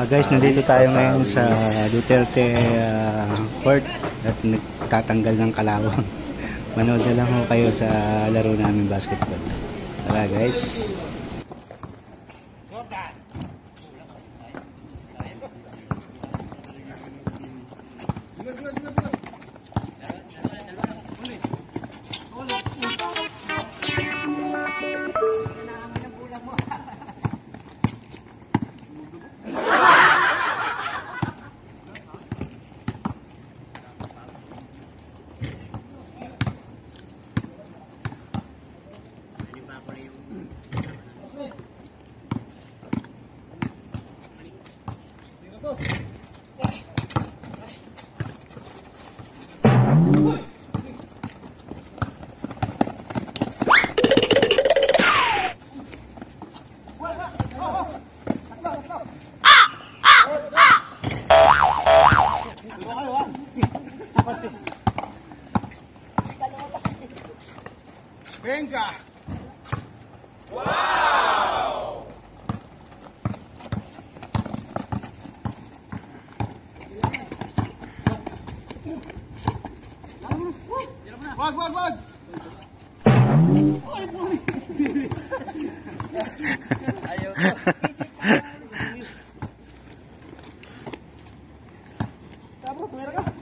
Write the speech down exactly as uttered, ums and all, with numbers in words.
Guys, nandito tayo ngayon sa Duterte uh, Court at nagtatanggal ng kalawang. Manood na lang ho kayo sa laro namin basketball. Tara guys. Venga! Wow! Wag, wag, wag! Ayaw ko. Sabro, meron ka?